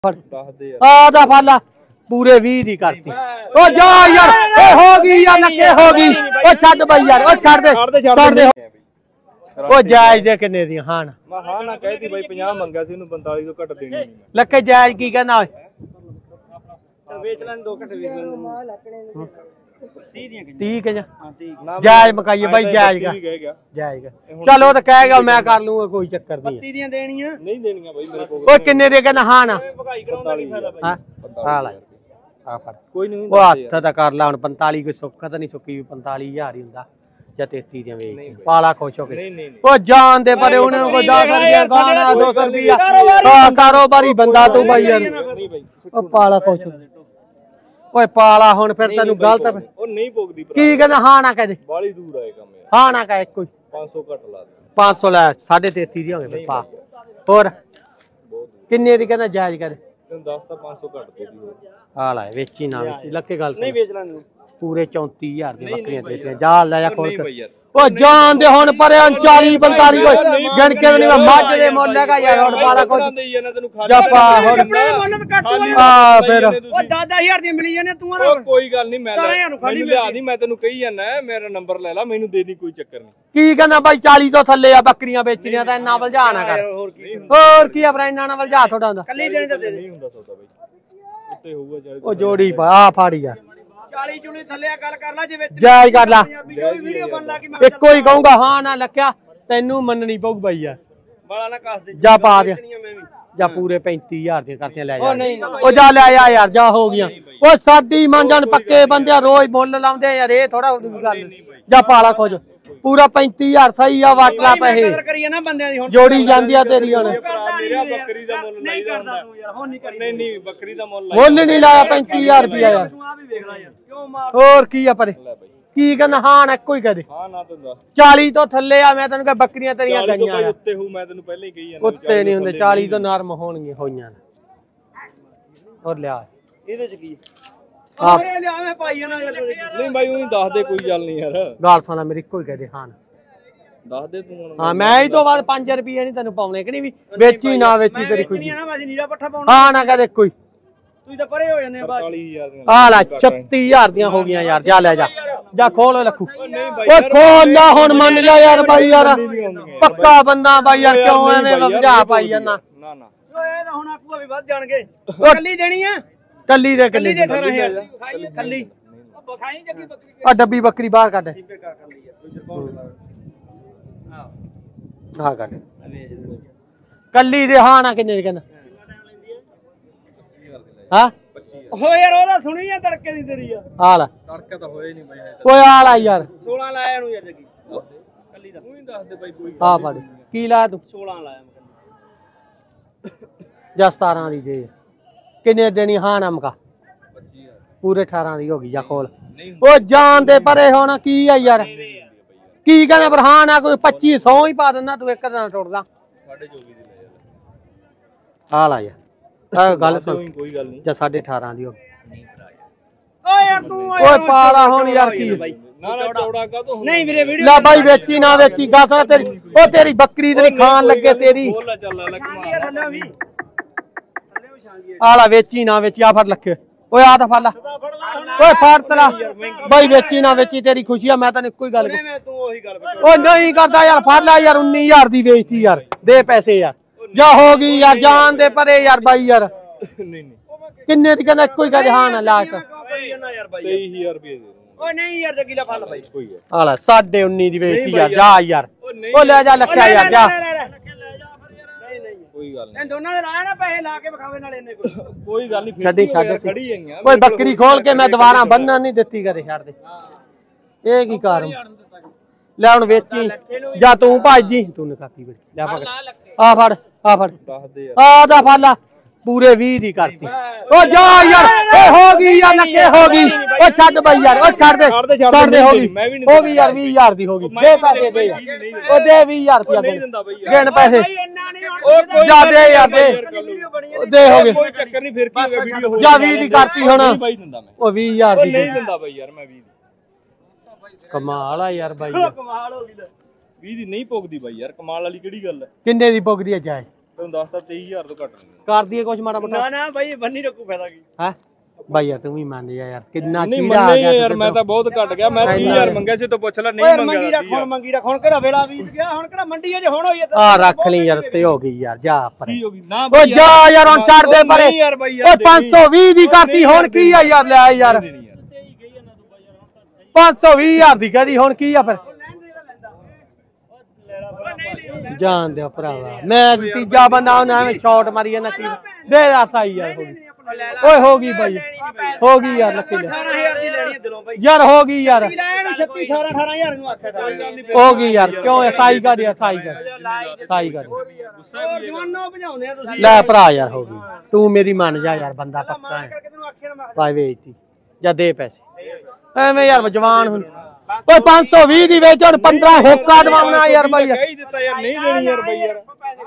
आधा फाला पूरे 20 दी करती। ओ जा यार ए होगी या नके होगी। ओ छड़ भाई यार ओ छड़ दे ओ जायज दे किन्ने दी हां ना मैं हां ना कहती भाई 50 मंगा सी ਉਹਨੂੰ 45 ਤੋਂ ਘੱਟ ਦੇਣੀ ਨਹੀਂ ਲੱਕੇ ਜਾयज ਕੀ ਕਹਿੰਦਾ ਓਏ ਚਲ ਵੇਚ ਲੈਣ ਦੋ ਘੱਟ ਵੇਚ ਲੈਣ 30 ਦੀਆਂ 30 ਕੇ ਜਾ ਹਾਂ 30 ਜਾयज ਮਕਾਈਏ ਭਾਈ ਜਾयज का ਜਾयज चलो तो कहेगा मैं कर लूंगा कोई चक्कर नहीं 32 ਦੀਆਂ ਦੇਣੀਆਂ ਨਹੀਂ ਦੇਣੀਆਂ ਭਾਈ ਮੇਰੇ ਕੋਲ ਓਏ ਕਿੰਨੇ ਦੇ ਕਹਿੰਦਾ ਹਾਂ ਨਾ ਭਗਾਈ ਕਰਾਉਂਦਾ ਕੀ ਫਾਇਦਾ ਭਾਈ ਹਾਂ ਲੈ ਆ ਫੜ ਕੋਈ ਨਹੀਂ ਉਹ ਹੱਥ ਤਾਂ ਕਰ ਲਾ ਹੁਣ 45 ਕੋਈ ਸੁੱਕਾ ਤਾਂ ਨਹੀਂ ਸੁੱਕੀ 45000 ਹੀ ਹੁੰਦਾ ਜਾਂ 33 ਦੀਆਂ ਵੇਚ ਪਾਲਾ ਖੁਸ਼ ਹੋ ਕੇ ਉਹ ਜਾਨ ਦੇ ਪਰੇ ਉਹਨੇ ਕੋਈ 10 ਰੁਪਏ ਗਾਣਾ 200 ਰੁਪਿਆ ਕਾਰੋਬਾਰੀ ਬੰਦਾ ਤੂੰ ਭਾਈ ਯਾਰ ਉਹ ਪਾਲਾ ਖੁਸ਼ ਓਏ ਪਾਲਾ ਹੁਣ ਫਿਰ ਤੈਨੂੰ ਗਲਤ ਉਹ ਨਹੀਂ ਭੋਗਦੀ ਕੀ ਕਹਿੰਦਾ ਹਾਂ ਨਾ ਕਹਦੇ ਬਾਲੀ ਦੂਰ ਆਏ ਕੰਮ ਹਾਂ ਨਾ ਕਹੇ ਕੋਈ 500 ਘੱਟ ਲਾ ਦੇ 500 ਲੈ 33.5 ਦੀ ਹੋਵੇ ਪਾ ਹੋਰ ਕਿੰਨੇ ਦੀ ਕਹਿੰਦਾ ਜਾਇਜ਼ ਕਰ ਤੈਨੂੰ 10 ਤਾਂ 500 ਘੱਟ ਦੇ ਦੀ ਆ ਲੈ ਵੇਚੀ ਨਾ ਵੇਚੀ ਲੱਕੇ ਗੱਲ ਨਹੀਂ ਵੇਚ ਲੈਣ ਨੂੰ ਪੂਰੇ 34000 ਦੀਆਂ ਬੱਕਰੀਆਂ ਦੇਤੀਆਂ ਜਾ ਲੈ ਜਾ ਖੋਲ ਕੇ ਓ ਜਾਨ ਦੇ ਹੁਣ ਪਰੇ 40 45 ਕੋਈ ਗਿਣ ਕੇ ਨਹੀਂ ਮੱਝ ਦੇ ਮੁੱਲ ਹੈਗਾ ਯਾਰ ਹੁਣ ਪਾਲਾ ਕੋਈ ਜਾ ਪਾ ਹੁਣ ਮੁੱਲ ਕੱਟ ਆ ਫਿਰ ਓ 10000 ਦੀ ਮਿਲੀ ਜਾਂਦੇ ਤੂੰ ਨਾ ਕੋਈ ਗੱਲ ਨਹੀਂ ਮੈਂ ਲਿਆ ਦੀ ਮੈਂ ਤੈਨੂੰ ਕਹੀ ਜਾਂਦਾ ਮੇਰਾ ਨੰਬਰ ਲੈ ਲੈ ਮੈਨੂੰ ਦੇ ਦੀ ਕੋਈ ਚੱਕਰ ਨਹੀਂ ਕੀ ਕਹਿੰਦਾ ਬਾਈ 40 ਤੋਂ ਥੱਲੇ ਆ ਬੱਕਰੀਆਂ ਵੇਚਣੀਆਂ ਤਾਂ ਇੰਨਾ ਵਲਝਾ ਨਾ ਕਰ ਹੋਰ ਕੀ ਆ ਭਰਾ ਇੰਨਾ ਨਾ ਵਲਝਾ ਥੋੜਾ ਹੁੰਦਾ ਕੱਲੀ ਦੇਣੀ ਤਾਂ ਦੇ ਨਹੀਂ ਹੁੰਦਾ ਸੌਦਾ ਬਾਈ ਉੱਤੇ ਹੋਊਗਾ ਉਹ ਜੋੜੀ ਪਾ ਆ ਫਾੜੀ ਯਾਰ 40 ਚੁਣੀ ਥੱਲੇ ਗੱਲ ਕਰ ਲੈ ਜੇ ਵਿੱਚ ਜਾਇਜ਼ ਕਰ ਲਾ ਵੀਡੀਓ ਬਣ ਲਾ ਕਿ ਮੈਂ ਇੱਕੋ ਹੀ ਕਹੂੰਗਾ ਹਾਂ ਨਾ ਲੱਕਿਆ ਤੈਨੂੰ ਮੰਨਣੀ ਪਊ ਬਾਈ ਯਾਰ ਬਾਲਾ ਨਾ ਕੱਸ ਦੇ ਜਾ ਪਾ ਦੇ ਜਾਂ ਪੂਰੇ 35000 ਦੀਆਂ ਕਰਤੀਆਂ ਲੈ ਜਾ ਉਹ ਜਾ ਲੈ ਆ ਯਾਰ ਜਾ ਹੋ ਗਈਆਂ ਉਹ ਸਾਡੀ ਮੰਜਣ ਪੱਕੇ ਬੰਦੇ ਰੋਜ਼ ਮੁੱਲ ਲਾਉਂਦੇ ਯਾਰ ਇਹ ਥੋੜਾ ਗੱਲ ਜਾ ਪਾਲਾ ਖੋਜ ਪੂਰਾ 35000 ਸਹੀ ਆ ਵਟ ਲਾ ਪੈਸੇ ਕਰੀਏ ਨਾ ਬੰਦਿਆਂ ਦੀ ਹੁਣ ਜੋੜੀ ਜਾਂਦੀ ਆ ਤੇਰੀ ਹੁਣ ਮੇਰਾ ਬੱਕਰੀ ਦਾ ਮੁੱਲ ਨਹੀਂ ਕਰਦਾ ਤੂੰ ਯਾਰ ਹੁਣ ਨਹੀਂ ਕਰੀ ਨਹੀਂ ਬੱਕਰੀ ਦਾ ਮੁੱਲ ਨਹੀਂ ਲਾਇਆ 35000 ਰੁਪਿਆ ਯਾਰ ਤੂੰ ਆ ਵੀ ਵੇਖ ਲੈ ਯਾਰ ਕਿਉਂ ਮਾਰ ਹੋਰ ਕੀ ਆ ਪਰੇ ਕੀ ਕਹਿੰਦਾ ਹਾਂ ਨਾ ਇੱਕੋ ਹੀ ਕਹਦੇ ਹਾਂ ਨਾ ਤੂੰ ਦੱਸ 40 ਤੋਂ ਥੱਲੇ ਆ ਮੈਂ ਤੈਨੂੰ ਕਹ ਬੱਕਰੀਆਂ ਤੇਰੀਆਂ ਗਈਆਂ ਉੱਤੇ ਹੋ ਮੈਂ ਤੈਨੂੰ ਪਹਿਲਾਂ ਹੀ ਕਹੀ ਜਾਂਦਾ ਉੱਤੇ ਨਹੀਂ ਹੁੰਦੇ 40 ਤੋਂ ਨਰਮ ਹੋਣਗੇ ਹੋਈਆਂ ਹੋਰ ਲਿਆ ਇਹਦੇ ਚ ਕੀ ਸਾਰੇ ਲਿਆਵੇਂ ਪਾਈ ਨਾ ਨਹੀਂ ਬਾਈ ਉਹੀ ਦੱਸ ਦੇ ਕੋਈ ਗੱਲ ਨਹੀਂ ਯਾਰ ਗਾਲ ਸੁਣਾ ਮੇਰੀ ਇੱਕੋ ਹੀ ਕਹਦੇ ਹਾਂ ਦੱਸ ਦੇ ਤੂੰ ਹਾਂ ਮੈਂ ਹੀ ਤੋਂ ਬਾਅਦ 5 ਰੁਪਏ ਨਹੀਂ ਤੈਨੂੰ ਪਾਉਣੇ ਕਿ ਨਹੀਂ ਵੀ ਵੇਚੀ ਨਾ ਵੇਚੀ ਤੇਰੀ ਕੋਈ ਨਹੀਂ ਨਾ ਬਾਜੀ ਨੀਰਾ ਪੱਠਾ ਪਾਉਣਾ ਹਾਂ ਨਾ ਕਹਦੇ ਕੋਈ ਤੂੰ ਤਾਂ ਪਰੇ ਹੋ ਜਾਂਦੇ ਬਾਅਦ 45000 ਆ ਲੈ 36000 ਦੀਆਂ ਹੋ ਗਈਆਂ ਯਾਰ ਜਾ ਲੈ ਜਾ ਖੋਲ ਲੱਖੂ ਓਏ ਖੋਲ ਨਾ ਹੁਣ ਮੰਨ ਜਾ ਯਾਰ ਬਾਈ ਯਾਰ ਪੱਕਾ ਬੰਦਾ ਬਾਈ ਯਾਰ ਕਿਉਂ ਐਵੇਂ ਵਜਾ ਪਾਈ ਜਾਂਦਾ ਨਾ ਨਾ ਓਏ ਤਾਂ ਹੁਣ ਆਪੂ ਵੀ ਵੱਧ ਜਾਣਗੇ ਕੱਲੀ ਦੇਣੀ ਆ ਕੱਲੀ ਦੇ 18000 ਕੱਲੀ ਬਖਾਈ ਜੱਗੀ ਬੱਕਰੀ ਆ ਡੱਬੀ ਬੱਕਰੀ ਬਾਹਰ ਕੱਢ ਹਾਂ ਕੱਢ ਕੱਲੀ ਦੇ ਹਾਂ ਨਾ ਕਿੰਨੇ ਦੀ ਕਹਿੰਦਾ ਹਾਂ ਓ ਯਾਰ ਉਹਦਾ ਸੁਣੀ ਆ ਤੜਕੇ ਦੀ ਤੇਰੀ ਆ ਆ ਲੈ ਤੜਕੇ ਤਾਂ ਹੋਏ ਨਹੀਂ ਬਾਈ ਓਏ ਆ ਲੈ ਯਾਰ 16 ਲਾਇਆ ਨੂੰ ਯਾਰ ਜੱਗੀ ਕੱਲੀ ਦਾ ਤੂੰ ਹੀ ਦੱਸ ਦੇ ਬਾਈ ਕੋਈ ਆ ਫੜ ਕੀ ਲਾਇਆ ਤੂੰ 16 ਲਾਇਆ ਮੈਂ ਜਾਂ 17 ਦੀ ਦੇ ਕਿੰਨੇ ਦੇਣੀ ਹਾਂ ਨਾ ਮਕਾ 25000 ਪੂਰੇ 18 ਦੀ ਹੋ ਗਈ ਜਾ ਖੋਲ ਉਹ ਜਾਨ ਦੇ ਪਰੇ ਹੁਣ ਕੀ ਆ ਯਾਰ ਕੀ ਕਹਿੰਦਾ ਪਰ ਹਾਂ ਨਾ ਕੋਈ 2500 ਹੀ ਪਾ ਦਿੰਦਾ ਤੂੰ ਇੱਕ ਦਿਨ ਟੁੱਟਦਾ 24.5 ਦੀ ਲੈ ਯਾਰ ਆ ਲਾ ਯਾਰ ਆ ਗੱਲ ਸੁਣ ਕੋਈ ਗੱਲ ਨਹੀਂ ਜਾਂ 18.5 ਦੀ ਹੋ ਗਈ ਓਏ ਯਾਰ ਤੂੰ ਓਏ ਪਾਲਾ ਹੁਣ ਯਾਰ ਕੀ ਨਾ ਨਾ ਚੌੜਾ ਕਾ ਤੂੰ ਨਹੀਂ ਵੀਰੇ ਵੀਡੀਓ ਲੈ ਬਾਈ ਵੇਚੀ ਨਾ ਵੇਚੀ ਗਾਸਾ ਤੇਰੀ ਉਹ ਤੇਰੀ ਬੱਕਰੀ ਤੇ ਖਾਣ ਲੱਗੇ ਤੇਰੀ ਬੋਲ ਚੱਲ ਲੱਕ ਵੀ ਆਲਾ ਵੇਚੀ ਨਾ ਵੇਚੀ ਆ ਫੜ ਲੱਖੇ ਓਏ ਆ ਤਾਂ ਫੜ ਲਾ ਓਏ ਫੜ ਤਲਾ ਬਾਈ ਵੇਚੀ ਨਾ ਵੇਚੀ ਤੇਰੀ ਖੁਸ਼ੀ ਆ ਮੈਂ ਤੈਨੂੰ ਇੱਕੋ ਹੀ ਗੱਲ ਤੂੰ ਉਹੀ ਗੱਲ ਓ ਨਹੀਂ ਕਰਦਾ ਯਾਰ ਫੜ ਲੈ ਯਾਰ 19000 ਦੀ ਵੇਚਤੀ ਯਾਰ ਦੇ ਪੈਸੇ ਯਾਰ ਜਾ ਹੋ ਗਈ ਯਾਰ ਜਾਨ ਦੇ ਪਰੇ ਯਾਰ ਬਾਈ ਯਾਰ ਨਹੀਂ ਕਿੰਨੇ ਦੀ ਕਹਿੰਦਾ ਇੱਕੋ ਹੀ ਗੱਲ ਹਾਂ ਨਾ ਲਾਟ 23000 ਰੁਪਏ ਦੇ ਓਏ ਨਹੀਂ ਯਾਰ ਜੱਗੀ ਲੈ ਫੜ ਬਾਈ ਕੋਈ ਆ ਲੈ 19.5 ਦੀ ਵੇਚਤੀ ਯਾਰ ਜਾ ਯਾਰ ਓ ਲੈ ਜਾ ਲੱਖਿਆ ਯਾਰ ਜਾ ਕੋਈ ਗੱਲ ਨਹੀਂ ਦੋਨਾਂ ਦੇ ਲਾਇਆ ਨਾ ਪੈਸੇ ਲਾ ਕੇ ਵਿਖਾਵੇ ਨਾਲ ਇਹਨੇ ਕੋਈ ਗੱਲ ਨਹੀਂ ਛੱਡੀ ਖੜੀ ਆਈਆਂ ਓਏ ਬੱਕਰੀ ਖੋਲ ਕੇ ਮੈਂ ਦੁਬਾਰਾ ਬੰਨਣ ਨਹੀਂ ਦਿੱਤੀ ਕਰੇ ਛੱਡ ਦੇ ਇਹ ਕੀ ਕਾਰਨ ਲੈ ਹੁਣ ਵੇਚੀ ਜਾਂ ਤੂੰ ਭਾਜੀ ਤੂੰ ਨਕਾਤੀ ਬੜੀ ਲੈ ਫੜ ਆ ਫੜ ਦੱਸ ਦੇ ਯਾਰ ਆ ਦਾ ਫੜ ਪੂਰੇ 20 ਦੀ ਕਰਤੀ ਓ ਜਾ ਯਾਰ ਏ ਹੋ ਗਈ ਯਾਰ ਲੱਕੇ ਹੋ ਗਈ ਓ ਛੱਡ ਬਾਈ ਯਾਰ ਓ ਛੱਡ ਦੇ ਹੋ ਗਈ ਯਾਰ 20000 ਦੀ ਹੋ ਗਈ ਦੇ ਪੈਸੇ ਦੇ ਓ ਦੇ 20000 ਰੁਪਿਆ ਗਿਣ ਪੈਸੇ ਜਾ ਦੇ ਯਾਰ ਦੇ ਹੋ ਗਏ ਕੋਈ ਚੱਕਰ ਨਹੀਂ ਫਿਰ ਕੀ ਹੋਵੇ ਵੀਡੀਓ ਹੋ ਜਾ 20 ਦੀ ਕਰਤੀ ਹੁਣ ਓ 20000 ਦੀ ਨਹੀਂ ਦਿੰਦਾ ਬਾਈ ਯਾਰ ਮੈਂ 20 ਦੀ ਕਮਾਲ ਆ ਯਾਰ ਬਾਈ ਕਮਾਲ ਹੋ ਗਈ 20 ਦੀ ਨਹੀਂ ਪੁੱਗਦੀ ਬਾਈ ਯਾਰ ਕਮਾਲ ਵਾਲੀ ਕਿਹੜੀ ਗੱਲ ਹੈ ਕਿੰਨੇ ਦੀ ਪੁੱਗਦੀ ਹੈ ਜਾਏ ਤੈਨੂੰ ਦੱਸਤਾ 23000 ਤੋਂ ਘੱਟ ਨਹੀਂ ਕਰ ਦਈਏ ਕੁਛ ਮਾੜਾ ਮੋਟਾ। ਨਾ ਨਾ ਬਾਈ ਬੰਨੀ ਰੱਖੂ ਫਾਇਦਾ ਕੀ ਹੈ ਬਾਈ ਯਾਰ ਤੂੰ ਵੀ ਮੰਨ ਜਾ ਯਾਰ ਕਿੰਨਾ ਨਹੀਂ ਕੀੜਾ ਆ ਮੰਨੇ ਗਿਆ ਯਾਰ ਮੈਂ ਤਾਂ ਬਹੁਤ ਘੱਟ ਗਿਆ ਮੈਂ 30000 ਮੰਗਿਆ ਸੀ ਤੂੰ ਪੁੱਛ ਲੈ ਨਹੀਂ ਮੰਗਿਆ ਮੰਗੀ ਰੱਖ ਹੁਣ ਕਿਹੜਾ ਵੇਲਾ ਬੀਤ ਗਿਆ ਹੁਣ ਕਿਹੜਾ ਮੰਡੀ ਅਜੇ ਹੁਣ ਹੋਈ ਆ ਰੱਖ ਲਈ ਯਾਰ ਤੇ ਹੋ ਗਈ ਯਾਰ ਜਾ ਪਰ ਕੀ ਹੋ ਗਈ ਨਾ ਓ ਜਾ ਯਾਰ ਹੁਣ ਛੱਡ ਦੇ ਪਰੇ ਯਾਰ ਬਾਈ ਓ 520 ਦੀ ਕਰਤੀ ਹੁਣ ਕੀ ਆ ਯਾਰ ਲੈ ਯਾਰ 520,000 ਦੀ ਕਹਦੀ ਹੁਣ ਕੀ ਆ ਫਿਰ ਜਾਣ ਦਿਓ ਭਰਾਵਾ ਮੈਂ ਤੀਜਾ ਬੰਦਾ ਉਹਨੇ ਐਵੇਂ ਸ਼ਾਟ ਮਾਰੀ ਜਾਂਦਾ ਕੀ ਦੇ ਦੱਸ ਆਈ ਯਾਰ ਓਏ ਹੋ ਗਈ ਬਾਈ ਹੋ ਗਈ ਯਾਰ ਲੱਕੀ 18000 ਦੀ ਲੈਣੀ ਦਿਲੋਂ ਬਾਈ ਯਾਰ ਹੋ ਗਈ ਯਾਰ 36 18000 ਨੂੰ ਆਖਿਆ ਹੋ ਗਈ ਯਾਰ ਕਿਉਂ ਸਾਈ ਕਰ ਯਾਰ ਸਾਈ ਕਰ ਜਵਾਨੋਂ ਭਜਾਉਂਦੇ ਆ ਤੁਸੀਂ ਲੈ ਭਰਾ ਯਾਰ ਹੋ ਗਈ ਤੂੰ ਮੇਰੀ ਮੰਨ ਜਾ ਯਾਰ ਬੰਦਾ ਪੱਕਾ ਹੈ ਭਾਈ ਵੇਚਤੀ ਜਾਂ ਦੇ ਪੈਸੇ ਐਵੇਂ ਯਾਰ ਜਵਾਨ ਹੁਣ ਓਏ 520 ਦੀ ਵੇਚ ਹੁਣ 15 ਹੋਕਾ ਦਵਾਉਣਾ ਯਾਰ ਬਾਈ ਕਹਿ ਦਿੱਤਾ ਯਾਰ ਨਹੀਂ ਦੇਣੀ ਯਾਰ ਬਾਈ ਯਾਰ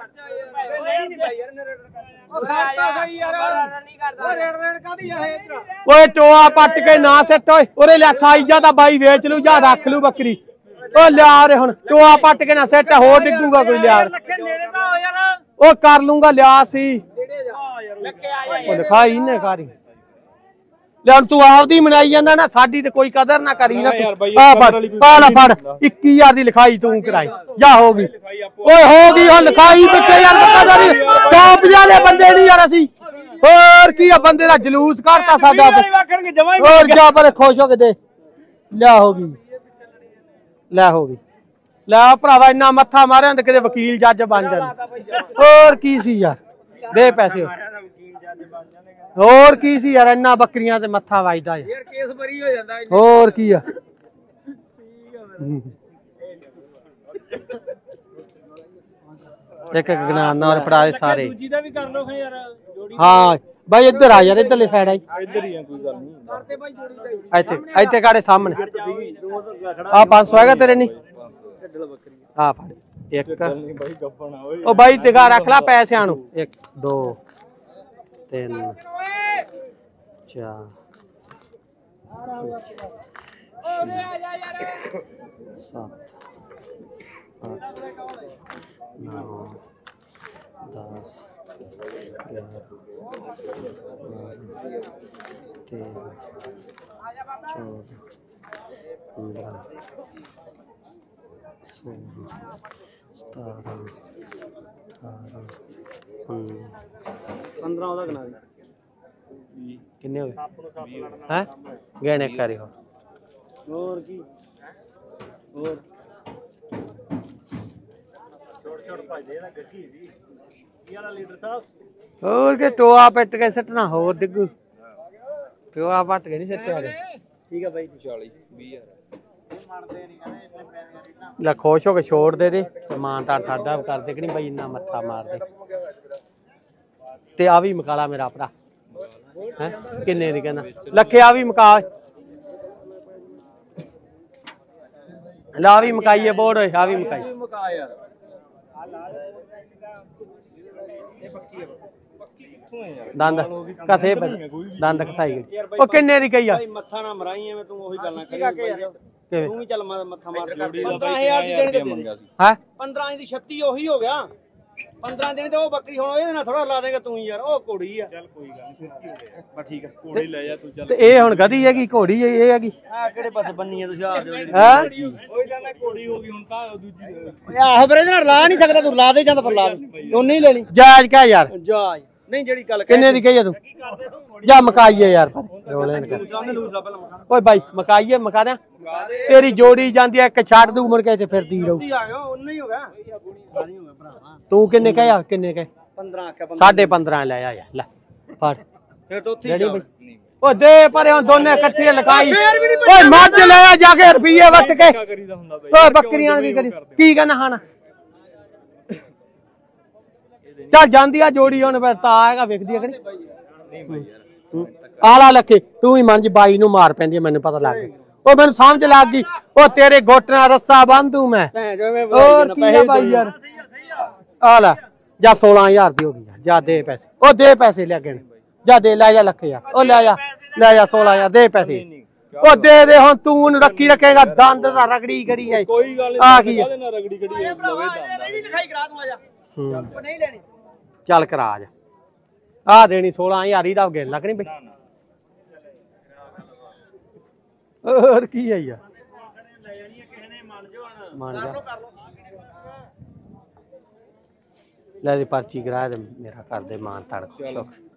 ਓਏ ਟੋਆ ਪੱਟ ਕੇ ਨਾ ਸਿੱਟ ਓਏ ਉਰੇ ਲੈ ਸਾਈਜਾ ਦਾ ਬਾਈ ਵੇਚ ਲੂ ਜਾਂ ਰੱਖ ਲੂ ਬੱਕਰੀ ਓ ਲਿਆ ਰੇ ਹੁਣ ਟੋਆ ਪੱਟ ਕੇ ਨਾ ਸਿੱਟ ਹੋਰ ਡਿੱਗੂਗਾ ਕੋਈ ਲਿਆ ਉਹ ਕਰ ਲੂੰਗਾ ਲਿਆ ਸੀ ਉਹ ਲਿਖਾਈ ਨੇ ਕਾਰੀ ਲੈ ਹੁਣ ਤੂੰ ਆਪਦੀ ਮਨਾਈ ਜਾਂਦਾ ਨਾ ਸਾਡੀ ਤੇ ਕੋਈ ਕਦਰ ਨਾ ਕਰੀ ਨਾ ਆ ਫੜ 21000 ਦੀ ਲਿਖਾਈ ਤੂੰ ਕਰਾਈ ਜਾ ਹੋ ਗਈ ਓਏ ਹੋ ਗਈ ਹੁਣ ਲਿਖਾਈ ਬੱਚੇ ਯਾਰ ਕਦਰ ਟੌਪ ਵਾਲੇ ਬੰਦੇ ਨਹੀਂ ਯਾਰ ਅਸੀਂ ਹੋਰ ਕੀ ਆ ਬੰਦੇ ਦਾ ਜਲੂਸ ਕਰਤਾ ਸਾਡਾ ਹੋਰ ਜਾ ਪਰ ਖੁਸ਼ ਹੋ ਕੇ ਦੇ ਲੈ ਹੋ ਗਈ ਲੈ ਭਰਾਵਾ ਇੰਨਾ ਮੱਥਾ ਮਾਰਿਆ ਤੇ ਕਿਤੇ ਵਕੀਲ ਜੱਜ ਬਣ ਜਾਣ ਹੋਰ ਕੀ ਸੀ ਯਾਰ ਦੇ ਪੈਸੇ ਹੋਰ ਕੀ ਸੀ ਯਾਰ ਇੰਨਾ ਬੱਕਰੀਆਂ ਤੇ ਮੱਥਾ ਵੱਜਦਾ ਯਾਰ ਕੇਸ ਬਰੀ ਹੋ ਜਾਂਦਾ ਹੋਰ ਕੀ ਆ ਇੱਕ ਇੱਕ ਗਨਾਨ ਨਾਲ ਫੜਾ ਦੇ ਸਾਰੇ ਦੂਜੀ ਦਾ ਵੀ ਕਰ ਲੋ ਖੇ ਯਾਰ ਜੋੜੀ ਹਾਂ ਬਾਈ ਇੱਧਰ ਆ ਯਾਰ ਇੱਧਰਲੇ ਸਾਈਡ ਆ ਇੱਧਰ ਹੀ ਆ ਕੋਈ ਗੱਲ ਨਹੀਂ ਕਰਦੇ ਬਾਈ ਜੋੜੀ ਦਾ ਇੱਥੇ ਕਾੜੇ ਸਾਹਮਣੇ ਆ 500 ਹੈਗਾ ਤੇਰੇ ਨਹੀਂ ਆ ਫੜ ਇੱਕ ਨਹੀਂ ਬਾਈ ਗੱਪਣਾ ਓਏ ਉਹ ਬਾਈ ਟਿਕਾ ਰੱਖ ਲੈ ਪੈਸਿਆਂ ਨੂੰ 1 2 3 4 7 9 10 15 ਉਹਦਾ ਗਨਾ ਕਿੰਨੇ ਹੋ ਗਏ ਹੈ ਗਹਿਣੇ ਕਰੀ ਹੋਰ ਕੀ ਹੋਰ ਛੋਟ ਭਜਦੇ ਨਾ ਗੱਡੀ ਸੀ ਕੀ ਵਾਲਾ ਲੀਡਰ ਸਾਹਿਬ ਹੋਰ ਕੇ ਟੋਆ ਪਿੱਟ ਕੇ ਸੱਟਣਾ ਹੋਰ ਡਿੱਗੂ ਟੋਆ ਪੱਟ ਕੇ ਨਹੀਂ ਸੱਟਿਆ ਠੀਕ ਆ ਬਾਈ 40 20000 ਲੈ ਖੁਸ਼ ਹੋ ਕੇ ਛੋੜ ਦੇ ਮਾਨਤਾਰ ਸਾਡਾ ਕਰਦੇ ਕਿ ਨਹੀਂ ਬਾਈ ਇੰਨਾ ਮੱਥਾ ਮਾਰਦੇ ਤੇ ਆ ਵੀ ਮਕਾਲਾ ਮੇਰਾ ਭਰਾ ਹੈ ਕਿੰਨੇ ਦੀ ਕਹਿੰਦਾ ਲੱਖੇ ਆ ਵੀ ਮਕਾ ਲਾ ਵੀ ਮਕਾਈਏ ਬੋੜ ਹੋਏ ਆ ਵੀ ਮਕਾਈ ਮਕਾ ਯਾਰ ਦੰਦ ਕਸੇ ਦੰਦ ਕਸਾਈ ਗਈ ਉਹ ਕਿੰਨੇ ਦੀ ਕਹੀ ਆ ਮੱਥਾ ਨਾ ਮਰਾਈ ਐਵੇਂ ਤੂੰ ਉਹੀ ਗੱਲਾਂ ਕਰੀ ਤੂੰ ਵੀ ਚੱਲ ਮੱਥਾ ਮਾਰ 15000 ਦੀ ਦੇਣੀ ਤੇ ਮੰਗਿਆ ਸੀ ਹੈ 15 ਦੀ 36 ਉਹੀ ਹੋ ਗਿਆ 15 ਦਿਨ ਤੇ ਉਹ ਬੱਕਰੀ ਹੁਣ ਇਹਦੇ ਨਾਲ ਥੋੜਾ ਲਾ ਦੇਗਾ ਤੂੰ ਯਾਰ ਉਹ ਘੋੜੀ ਆ ਚੱਲ ਕੋਈ ਗੱਲ ਨਹੀਂ ਫਿਰ ਕੀ ਹੋ ਗਿਆ ਬਸ ਠੀਕ ਆ ਘੋੜੀ ਲੈ ਜਾ ਤੂੰ ਚੱਲ ਤੇ ਇਹ ਹੁਣ ਗਧੀ ਹੈਗੀ ਘੋੜੀ ਇਹ ਹੈਗੀ ਆ ਕਿਹੜੇ ਪਾਸੇ ਬੰਨੀ ਆ ਤੁਸੀਂ ਆ ਦਿਓ ਜਿਹੜੀ ਹੈ ਉਹੀ ਗੱਲ ਹੈ ਘੋੜੀ ਹੋ ਗਈ ਹੁਣ ਤਾਂ ਦੂਜੀ ਆਹੋ ਪਰ ਇਹਦੇ ਨਾਲ ਲਾ ਨਹੀਂ ਸਕਦਾ ਤੂੰ ਲਾ ਦੇ ਜਾਂਦਾ ਫਿਰ ਲਾ ਦੇ ਤੂੰ ਨਹੀਂ ਲੈਣੀ ਜਾਇਜ਼ ਕਹਿ ਯਾਰ ਜਾ ਨਹੀਂ ਜਿਹੜੀ ਗੱਲ ਕਿੰਨੇ ਦੀ ਕਹੀ ਆ ਤੂੰ ਜਾ ਮਕਾਈਏ ਯਾਰ ਰੋਲੇ ਨਾ ਕਰ ਓਏ ਬਾਈ ਮਕਾਈਏ ਮਕਾ ਦਿਆਂ ਤੇਰੀ ਜੋੜੀ ਜਾਂਦੀ ਐ ਇੱਕ ਛੱਡ ਦੂ ਮੁੜ ਕੇ ਇੱਥੇ ਫਿਰਦੀ ਰਹੂ ਆ ਗਿਆ ਉਹਨੇ ਹੀ ਹੋ ਗਿਆ ਨਹੀਂ ਹੋ ਗਿਆ ਭਰਾਵਾ ਤੂੰ ਕਿੰਨੇ ਕਹਿਆ ਕਿੰਨੇ ਕਹੇ 15 ਆਖਿਆ 15.5 ਲੈ ਆ ਯਾਰ ਲੈ ਫੜ ਫਿਰ ਤਾਂ ਉੱਥੇ ਹੀ ਓ ਦੇ ਪਰੇ ਹੁਣ ਦੋਨੇ ਇਕੱਠੇ ਲਗਾਈ ਓਏ ਮੱਝ ਲੈ ਆ ਜਾ ਕੇ ਰੁਪਈਏ ਵੱਟ ਕੇ ਓਏ ਬੱਕਰੀਆਂ ਦੀ ਕੀ ਕਹਿਣਾ ਹਾਣਾ ਚੱਲ ਜਾਂਦੀ ਆ ਜੋੜੀ ਹੁਣ ਫਿਰ ਤਾਂ ਆਏਗਾ ਵੇਖਦੀ ਆ ਕਿ ਨਹੀਂ ਆਲਾ ਲੱਖੇ ਤੂੰ ਹੀ ਮਨ ਜੀ ਬਾਈ ਨੂੰ ਮਾਰ ਪੈਂਦੀ ਮੈਨੂੰ ਪਤਾ ਲੱਗ ਗਿਆ ਉਹ ਮੈਨੂੰ ਸਮਝ ਲੱਗ ਗਈ ਉਹ ਤੇਰੇ ਗੋਟ ਨਾਲ ਰੱਸਾ ਬੰਨੂ ਮੈਂ ਹੋਰ ਕੀ ਆ ਬਾਈ ਯਾਰ ਆ ਲੈ ਜਾ 16000 ਦੀ ਹੋ ਗਈ ਜਾ ਦੇ ਪੈਸੇ ਉਹ ਦੇ ਪੈਸੇ ਲੈ ਗਏ ਜਾ ਦੇ ਲੈ ਜਾ ਲੱਖੇ ਯਾਰ ਉਹ ਲੈ ਜਾ 16000 ਦੇ ਪੈਸੇ ਉਹ ਦੇ ਹੁਣ ਤੂੰ ਉਹਨੂੰ ਰੱਖੀ ਰੱਖੇਗਾ ਦੰਦ ਦਾ ਰਗੜੀ ਖੜੀ ਹੈ ਕੋਈ ਗੱਲ ਆ ਕੀ ਨਾਲ ਰਗੜੀ ਖੜੀ ਹੈ ਲਵੇ ਦੰਦ ਲਿਖਾਈ ਕਰਾ ਦੂੰ ਆ ਜਾ ਨਹੀਂ ਲੈਣੀ ਚੱਲ ਕਰਾ ਜਾ ਆ ਦੇਣੀ 16000 ਹੀ ਦਾ ਗੇ ਲੱਗਣੀ ਬਈ ਹੋਰ ਕੀ ਹੈ ਯਾਰ ਮੰਨ ਜਾ ਲੈ ਦੀ ਪਰਚੀ ਕਰਾ ਦੇ ਮੇਰਾ ਕਰਦੇ ਮਾਨ ਤੜ